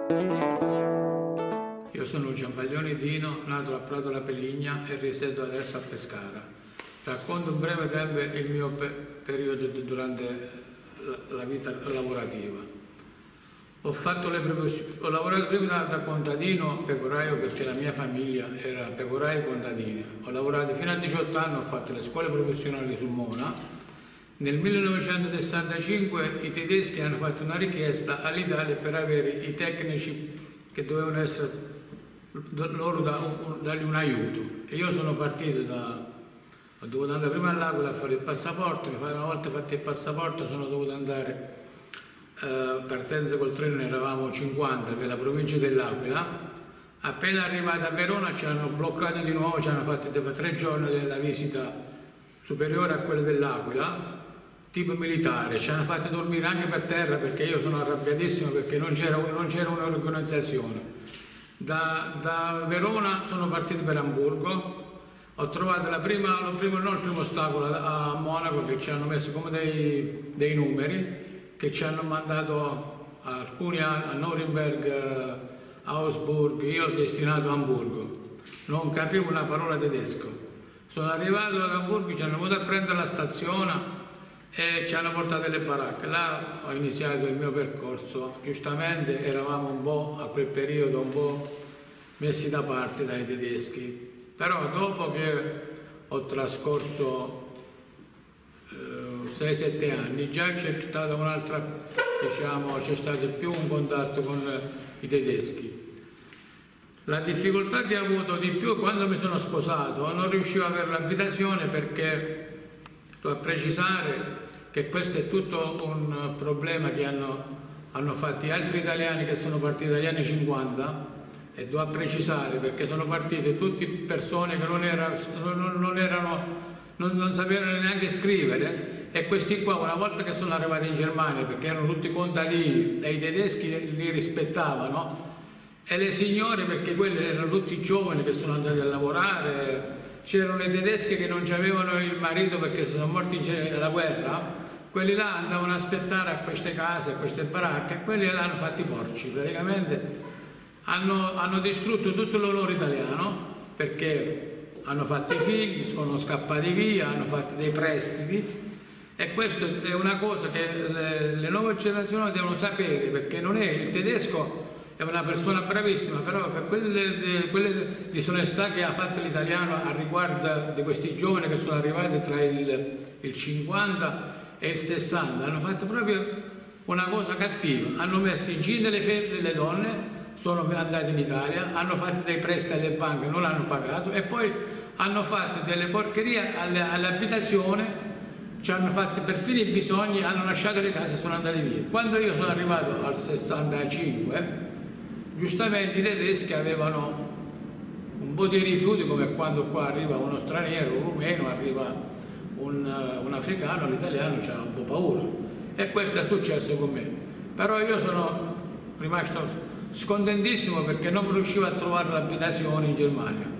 Io sono Gianvaglioni Dino, nato a Prato La Peligna e risiedo adesso a Pescara. Racconto in breve tempo il mio periodo durante la vita lavorativa. Ho lavorato prima da contadino pecoraio perché la mia famiglia era pecorai contadini. Ho lavorato fino a 18 anni, ho fatto le scuole professionali sul Mona. Nel 1965 i tedeschi hanno fatto una richiesta all'Italia per avere i tecnici che dovevano essere loro dargli un aiuto. E io sono partito ho dovuto andare prima all'Aquila a fare il passaporto. Una volta fatto il passaporto sono dovuto andare partenza col treno, ne eravamo 50 della provincia dell'Aquila. Appena arrivati a Verona ci hanno bloccato di nuovo, ci hanno fatto 3 giorni della visita superiore a quella dell'Aquila, tipo militare. Ci hanno fatto dormire anche per terra perché io sono arrabbiatissimo perché non c'era un'organizzazione. Da Verona sono partito per Amburgo, ho trovato il primo ostacolo a Monaco, che ci hanno messo come dei numeri, che ci hanno mandato alcuni a Norimberg, Augsburg. Io ho destinato a Amburgo, non capivo una parola tedesco. Sono arrivato ad Amburgo, ci hanno venuto a prendere la stazione e ci hanno portato alle baracche. Là ho iniziato il mio percorso. Giustamente eravamo un po' a quel periodo un po' messi da parte dai tedeschi, però dopo che ho trascorso 6-7 anni già c'è stata un'altra, c'è stato più un contatto con i tedeschi. La difficoltà che ho avuto di più è quando mi sono sposato, non riuscivo ad avere l'abitazione perché, sto a precisare che questo è tutto un problema che hanno fatto altri italiani che sono partiti dagli anni 50, e devo precisare perché sono partite tutte persone che non sapevano neanche scrivere. E questi qua, una volta che sono arrivati in Germania, perché erano tutti contadini e i tedeschi li rispettavano, e le signore, perché quelli erano tutti giovani che sono andati a lavorare, c'erano i tedeschi che non avevano il marito perché sono morti nella guerra, quelli là andavano a aspettare a queste case, a queste baracche, e quelli là hanno fatto i porci, praticamente hanno distrutto tutto l'onore italiano perché hanno fatto i figli, sono scappati via, hanno fatto dei prestiti. E questa è una cosa che le nuove generazioni devono sapere, perché non è il tedesco, è una persona bravissima, però per quelle disonestà che ha fatto l'italiano a riguardo di questi giovani che sono arrivati tra il 50 e il 60, hanno fatto proprio una cosa cattiva, hanno messo in giro le femmine delle donne, sono andati in Italia, hanno fatto dei prestiti alle banche, non l'hanno pagato, e poi hanno fatto delle porcherie all'abitazione, ci hanno fatto perfino i bisogni, hanno lasciato le case e sono andati via. Quando io sono arrivato al 65, giustamente i tedeschi avevano un po' di rifiuti, come quando qua arriva uno straniero, un rumeno, arriva un africano, l'italiano c'ha un po' paura. E questo è successo con me. Però io sono rimasto scontentissimo perché non riuscivo a trovare l'abitazione in Germania.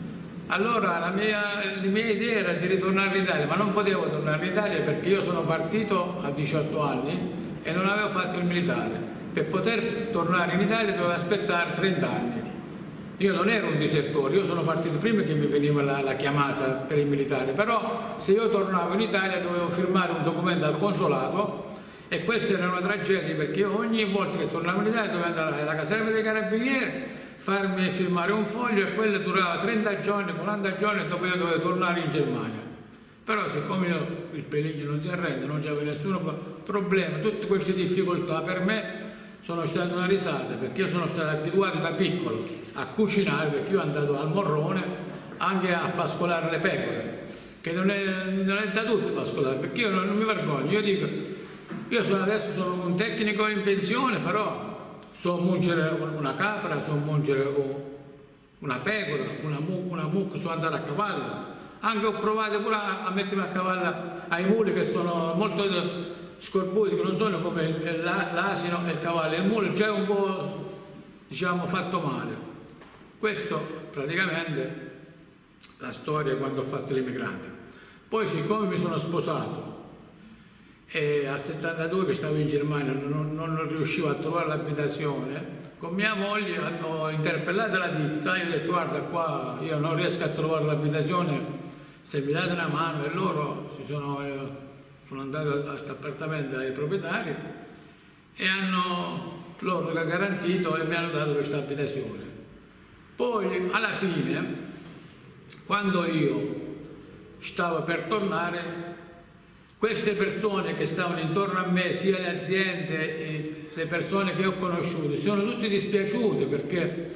Allora la mia idea era di ritornare in Italia, ma non potevo tornare in Italia perché io sono partito a 18 anni e non avevo fatto il militare. Per poter tornare in Italia dovevo aspettare 30 anni. Io non ero un disertore, io sono partito prima che mi veniva la chiamata per il militare, però se io tornavo in Italia dovevo firmare un documento al consolato, e questa era una tragedia perché io ogni volta che tornavo in Italia dovevo andare alla caserma dei carabinieri, farmi firmare un foglio, e quello durava 30 giorni, 40 giorni, e dopo io dovevo tornare in Germania. Però siccome il Peligno non si arrende, non c'aveva nessun problema, tutte queste difficoltà per me sono state una risata, perché io sono stato abituato da piccolo a cucinare, perché io sono andato al Morrone anche a pascolare le pecore, che non è da tutto pascolare, perché io non mi vergogno, io dico, io adesso sono un tecnico in pensione, però so mungere una capra, so mungere una pecora, una mucca, so andare a cavallo. Anche ho provato pure a mettermi a cavallo ai muli che sono molto scorbuti, che non sono come l'asino e il cavallo. Il mulo già è un po', diciamo, fatto male. Questo praticamente la storia quando ho fatto l'immigrante. Poi siccome mi sono sposato e al 72 che stavo in Germania non riuscivo a trovare l'abitazione. Con mia moglie ho interpellato la ditta, io ho detto guarda qua io non riesco a trovare l'abitazione, se mi date una mano, e loro sono andato a questo appartamento ai proprietari e hanno loro garantito e mi hanno dato questa abitazione. Poi alla fine, quando io stavo per tornare, queste persone che stavano intorno a me, sia le aziende e le persone che ho conosciuto, sono tutti dispiaciuti perché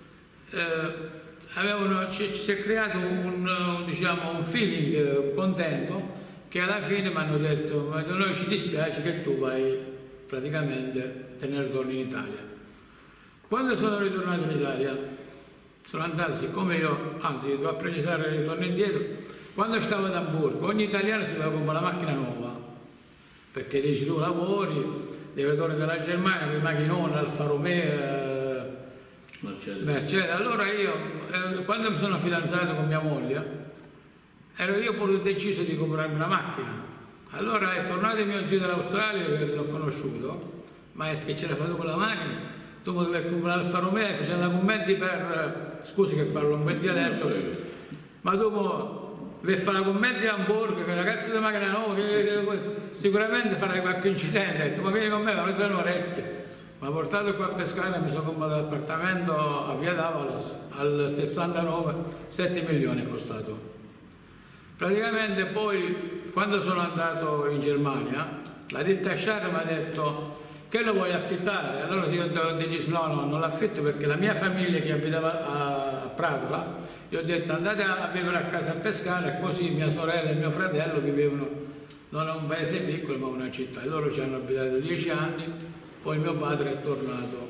si è creato un feeling contento, che alla fine mi hanno detto ma a noi ci dispiace che tu vai praticamente te ne ritorni in Italia. Quando sono ritornato in Italia sono andato, siccome io, anzi devo precisare che ritorno indietro, quando stavo ad Amburgo ogni italiano si doveva comprare una macchina nuova, perché dici tu lavori, devi tornare dalla Germania con i macchinoni, Alfa Romeo, Mercedes. Allora io, quando mi sono fidanzato con mia moglie, ero io pure deciso di comprarmi una macchina. Allora è tornato mio zio dall'Australia, che l'ho conosciuto, ma che c'era fatto con la macchina, tu mi dovevi comprare l'Alfa Romeo, facendo commenti per, scusi che parlo un bel dialetto, ma dopo per fare la commenti a Hamburgo, che ragazzi di macchina nuova, sicuramente farai qualche incidente, ho detto, ma vieni con me, ma le orecchie. Mi ha portato qua a pescare e mi sono comprato l'appartamento a Via d'Avalos al 69, 7 milioni è costato. Praticamente poi, quando sono andato in Germania, la ditta Sciarra mi ha detto che lo vuoi affittare? Allora io ho deciso no, non l'affitto perché la mia famiglia che abitava a Pratola, io ho detto andate a vivere a casa a pescare, così mia sorella e mio fratello vivevano non in un paese piccolo ma una città, e loro ci hanno abitato 10 anni, poi mio padre è tornato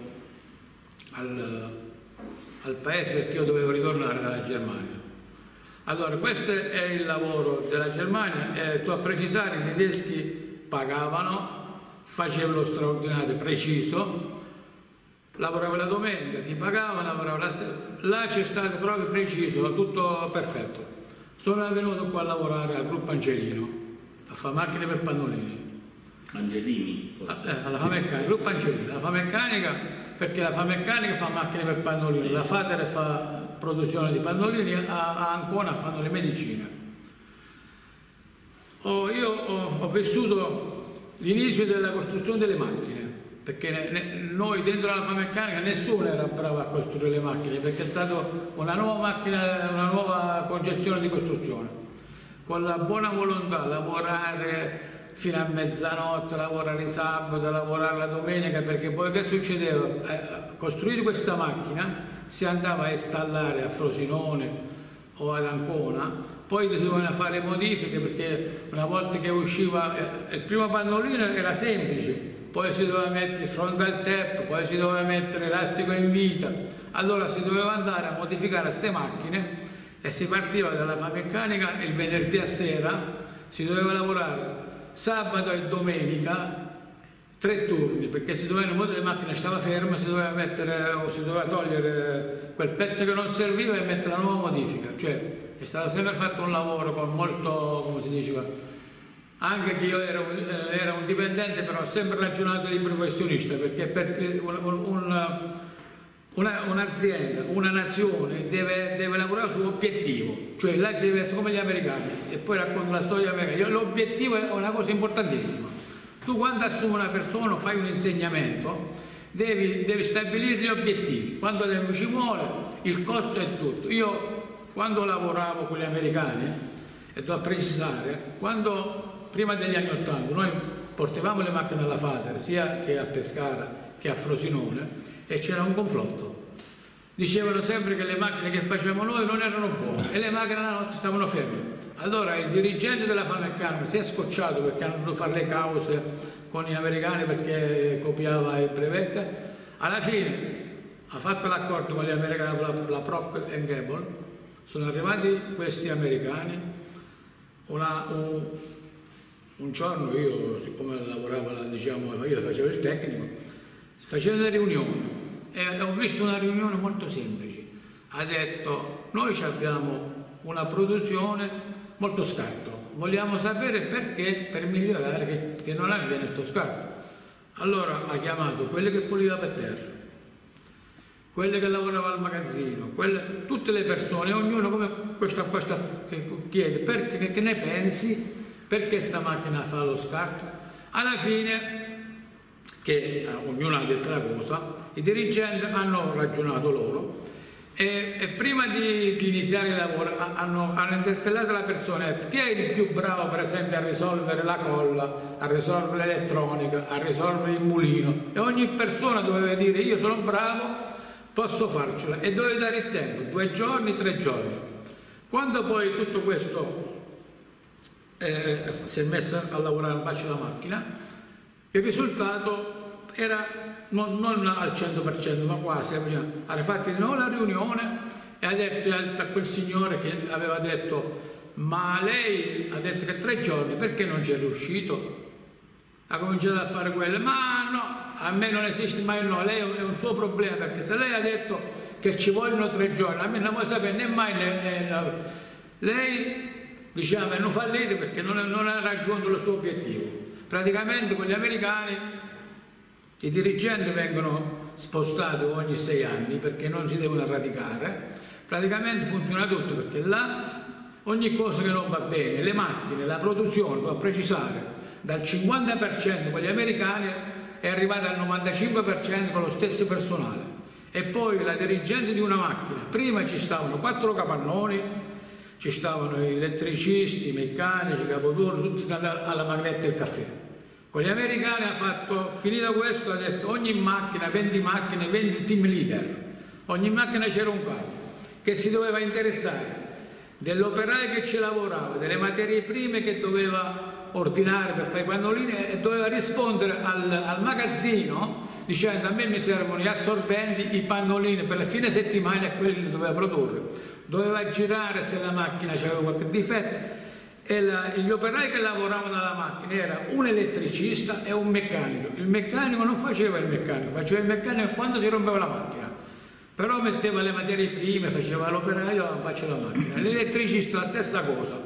al paese perché io dovevo ritornare dalla Germania. Allora questo è il lavoro della Germania, tu a precisare, i tedeschi pagavano, facevano lo straordinario preciso, lavoravo la domenica, ti pagavano, lavoravo la stessa, là c'è stato proprio preciso, tutto perfetto. Sono venuto qua a lavorare al gruppo Angelino, a fare macchine per pannolini. Angelini? Alla Fameccanica, il gruppo Angelino, la Fameccanica, perché la Fameccanica fa macchine per pannolini, la Fater fa produzione di pannolini, a Ancona fanno le medicine. Io ho vissuto l'inizio della costruzione delle macchine, perché noi dentro la Fameccanica nessuno era bravo a costruire le macchine, perché è stata una nuova macchina, una nuova concezione di costruzione, con la buona volontà, lavorare fino a mezzanotte, lavorare il sabato, lavorare la domenica, perché poi che succedeva? Costruire questa macchina si andava a installare a Frosinone o ad Ancona, poi si dovevano fare modifiche perché una volta che usciva il primo pannolino era semplice, poi si doveva mettere il frontal tap, poi si doveva mettere elastico in vita, allora si doveva andare a modificare queste macchine e si partiva dalla Fameccanica il venerdì a sera, si doveva lavorare sabato e domenica 3 turni, perché si dovevano, le macchine stava ferma, si doveva mettere o si doveva togliere quel pezzo che non serviva e mettere la nuova modifica, cioè è stato sempre fatto un lavoro con molto, come si diceva, anche che io era un dipendente, però ho sempre ragionato di professionista, perché per un'azienda, una nazione deve lavorare sull'obiettivo, cioè là si deve essere come gli americani, e poi racconto la storia americana. L'obiettivo è una cosa importantissima. Tu quando assumi una persona o fai un insegnamento devi stabilire gli obiettivi, quanto tempo ci vuole, il costo è tutto. Io quando lavoravo con gli americani, e devo precisare, quando prima degli anni 80 noi portavamo le macchine alla Fater sia che a Pescara che a Frosinone, e c'era un conflitto. Dicevano sempre che le macchine che facevamo noi non erano buone e le macchine la notte stavano ferme. Allora il dirigente della Fameccanica si è scocciato perché hanno dovuto fare le cause con gli americani perché copiava il brevetto. Alla fine ha fatto l'accordo con gli americani, con la Procter & Gamble. Sono arrivati questi americani. Un giorno io, siccome lavoravo, io facevo il tecnico, facevo delle riunioni e ho visto una riunione molto semplice. Ha detto: noi abbiamo una produzione molto scarto, vogliamo sapere perché, per migliorare che non avviene questo scarto. Allora ha chiamato quelli che puliva per terra, quelli che lavoravano al magazzino, tutte le persone, ognuno come questa che chiede perché, che ne pensi, perché sta macchina fa lo scarto. Alla fine, che ognuno ha detto la cosa, i dirigenti hanno ragionato loro e prima di iniziare il lavoro hanno interpellato la persona: chi è il più bravo per esempio a risolvere la colla, a risolvere l'elettronica, a risolvere il mulino? E ogni persona doveva dire: io sono bravo, posso farcela, e doveva dare il tempo, 2 giorni, 3 giorni. Quando poi tutto questo si è messo a lavorare in faccia la macchina, il risultato era non al 100% ma quasi. Ha fatto di nuovo la riunione e ha detto a quel signore che aveva detto: ma lei ha detto che 3 giorni, perché non ci è riuscito? Ha cominciato a fare quello: ma no, a me non esiste mai il no, lei è un suo problema, perché se lei ha detto che ci vogliono 3 giorni, a me non vuoi sapere né mai lei diciamo non fa lite perché non ha raggiunto il suo obiettivo. Praticamente con gli americani i dirigenti vengono spostati ogni 6 anni perché non si devono radicare. Praticamente funziona tutto, perché là ogni cosa che non va bene, le macchine, la produzione, devo precisare, dal 50% con gli americani è arrivata al 95% con lo stesso personale. E poi la dirigenza di una macchina, prima ci stavano 4 capannoni, ci stavano gli elettricisti, i meccanici, i capoturno, tutti alla macchinetta del caffè. Con gli americani ha fatto, finito questo, ha detto ogni macchina, 20 macchine, 20 team leader, ogni macchina c'era un capo che si doveva interessare dell'operaio che ci lavorava, delle materie prime che doveva ordinare per fare i pannolini, e doveva rispondere al magazzino dicendo: a me mi servono gli assorbenti, i pannolini per le fine settimana, e quelli li doveva produrre. Doveva girare se la macchina aveva qualche difetto, e gli operai che lavoravano alla macchina era un elettricista e un meccanico. Il meccanico non faceva il meccanico, faceva il meccanico quando si rompeva la macchina, però metteva le materie prime, faceva l'operaio, faceva la macchina. L'elettricista la stessa cosa,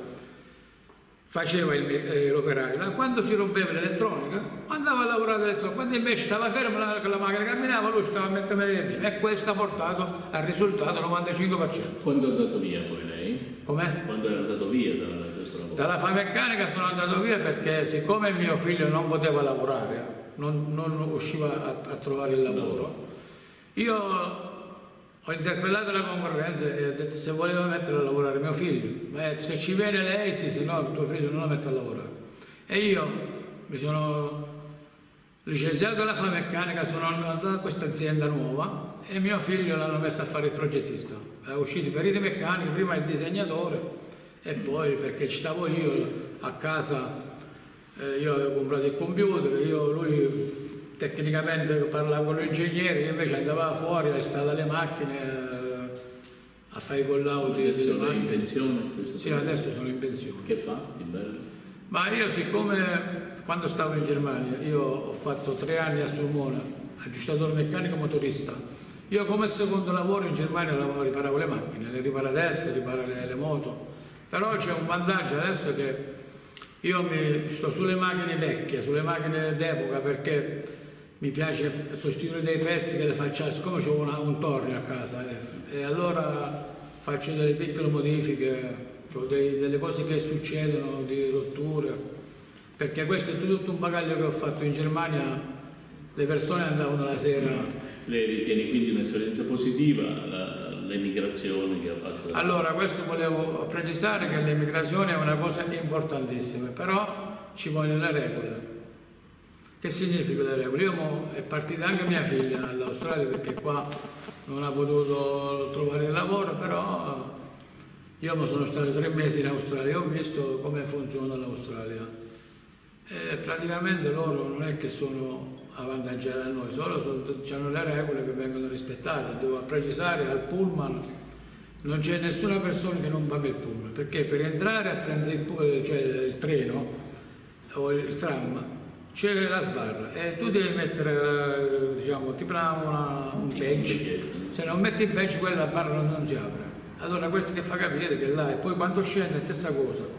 faceva l'operaio. Quando si rompeva l'elettronica andava a lavorare l'elettronica, quando invece stava fermo la macchina camminava, lui stava a mettere le materie prime, e questo ha portato al risultato 95%. Quando è andato via poi lei? Com'è? Quando è andato via da questo lavoro? Dalla Fameccanica sono andato via perché, siccome mio figlio non poteva lavorare, non usciva a trovare il lavoro, io ho interpellato la concorrenza e ho detto se voleva mettere a lavorare mio figlio. Ma se ci viene lei, sì, se no tuo figlio non lo mette a lavorare. E io mi sono licenziato dalla Fameccanica, sono andato a questa azienda nuova e mio figlio l'hanno messo a fare il progettista. È uscito per i meccanici, prima il disegnatore e poi, perché ci stavo io a casa, io avevo comprato il computer, lui tecnicamente parlava con l'ingegnere, io invece andavo fuori a installare le macchine, a fare i collauti. Adesso sono in pensione? Sì, adesso sono in pensione. Che fa di bello? Ma io, siccome quando stavo in Germania, io ho fatto 3 anni a Sulmona, aggiustatore meccanico motorista. Io come secondo lavoro in Germania riparavo le macchine, le riparatesse, riparo le moto. Però c'è un vantaggio adesso, che io sto sulle macchine vecchie, sulle macchine d'epoca, perché mi piace sostituire dei pezzi che le faccio, siccome ho un tornio a casa, e allora faccio delle piccole modifiche, ho delle cose che succedono, di rotture, perché questo è tutto un bagaglio che ho fatto in Germania. Le persone andavano la sera. Lei ritiene quindi un'esperienza positiva l'emigrazione che ha fatto? Allora, questo volevo precisare, che l'emigrazione è una cosa importantissima, però ci vogliono le regole. Che significa le regole? È partita anche mia figlia all'Australia, perché qua non ha potuto trovare il lavoro, però io sono stato 3 mesi in Australia e ho visto come funziona l'Australia. E praticamente loro non è che sono avvantaggiati a noi, solo hanno le regole che vengono rispettate. Devo precisare, al pullman non c'è nessuna persona che non paga il pullman, perché per entrare a prendere il treno o il tram c'è la sbarra e tu devi mettere, diciamo, ti prende un badge. Se non metti il badge, quella barra non si apre. Allora questo che fa capire che là, e poi quando scende è stessa cosa.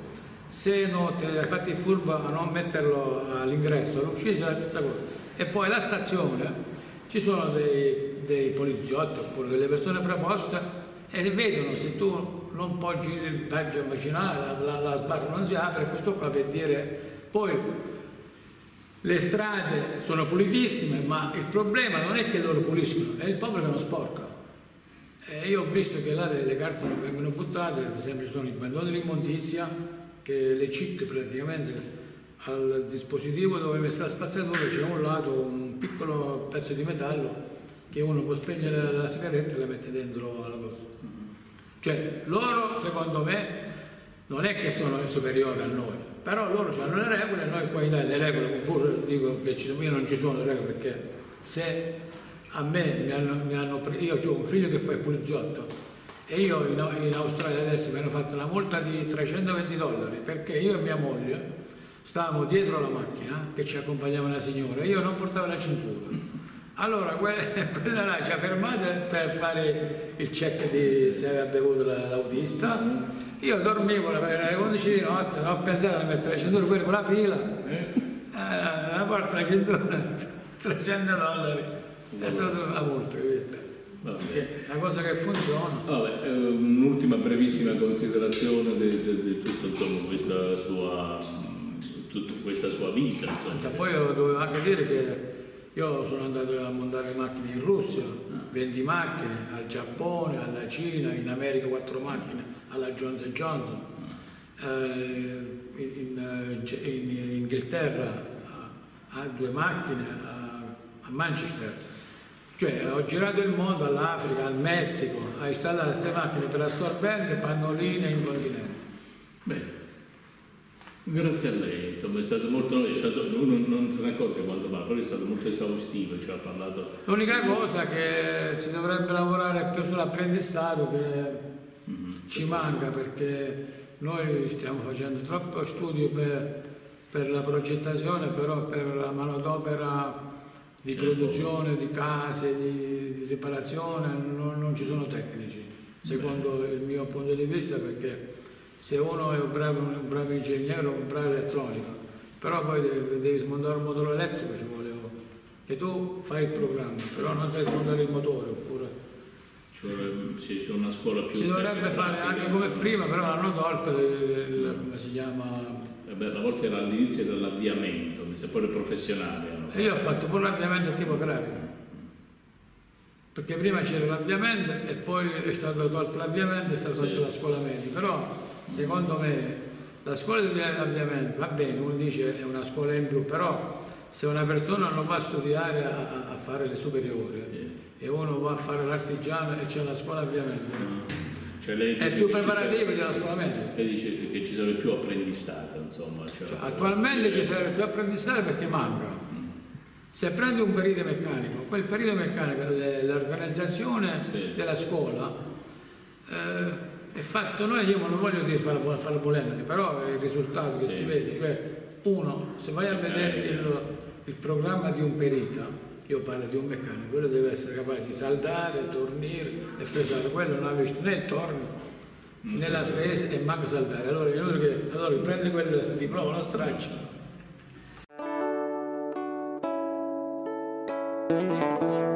se non ti hai fatto il furbo a non metterlo all'ingresso, all'uscita è la stessa cosa. E poi alla stazione ci sono dei poliziotti oppure delle persone preposte e vedono se tu non poggi il taglio macinale, la sbarra non si apre, questo qua per dire. Poi le strade sono pulitissime, ma il problema non è che loro puliscono, è il popolo che non sporca. Io ho visto che là le carte non vengono buttate, per esempio ci sono i bandoni di immondizia, che le CIC praticamente al dispositivo dove è messa la spazzatura c'è un lato un piccolo pezzo di metallo che uno può spegnere la sigaretta e la mette dentro alla cosa. Cioè loro secondo me non è che sono superiori a noi, però loro hanno le regole e noi qua in Italia le regole, pure dico che io non ci sono le regole, perché se a me io ho un figlio che fa il poliziotto e io in Australia adesso mi hanno fatto una multa di $320 perché io e mia moglie stavamo dietro la macchina che ci accompagnava una signora e io non portavo la cintura. Allora quella là ci ha fermato per fare il check di se aveva bevuto l'autista. Io dormivo alle 11 di notte, non ho pensato di mettere la cintura con la pila, la porta la cintura, $300, è stata una multa, è una cosa che funziona. Un'ultima brevissima considerazione di tutta insomma, questa sua vita. Insomma. Poi dovevo anche dire che io sono andato a montare macchine in Russia, 20 macchine, al Giappone, alla Cina, in America 4 macchine, alla Johnson Johnson, in Inghilterra a 2 macchine, a Manchester. Cioè ho girato il mondo, all'Africa, al Messico, a installare queste macchine per assorbente, pannoline e incontinenti. Bene. Grazie a lei, insomma è stato molto, uno non se ne accorge quando va, però è stato molto esaustivo, ci ha parlato. L'unica cosa che si dovrebbe lavorare più sull'apprendistato che ci manca, perché noi stiamo facendo troppo studio per la progettazione, però per la manodopera di produzione, di case, di riparazione non ci sono tecnici, secondo il mio punto di vista, perché se uno è un bravo ingegnere o un bravo elettronico, però poi devi smontare un motore elettrico, ci vuole che tu fai il programma, però non sai smontare il motore, oppure c'è una scuola più. Si dovrebbe fare anche come prima, però l'hanno tolto, come si chiama? Una volta era all'inizio dell'avviamento, mi sembra pure professionale. E io ho fatto pure l'avviamento tipo agrario, perché prima c'era l'avviamento e poi è stato tolto l'avviamento e è stata tolta la scuola media, però secondo me la scuola di avviamento va bene, uno dice è una scuola in più, però se una persona non va a studiare a fare le superiori e uno va a fare l'artigiano e c'è la scuola avviamento, cioè lei è più preparativo della scuola media. Lei dice che ci sarebbe più apprendistato, insomma. Attualmente ci sarebbe più apprendistato perché manca. Se prendi un perito meccanico, quel perito meccanico, l'organizzazione della scuola è fatto, io non voglio dire fare polemiche, però è il risultato che si vede, cioè uno, se vai a vedere il programma di un perito, io parlo di un meccanico, quello deve essere capace di saldare, tornire e fresare, quello non ha visto né il torno né la fresa e manca saldare, allora prendi quel diploma, lo straccio.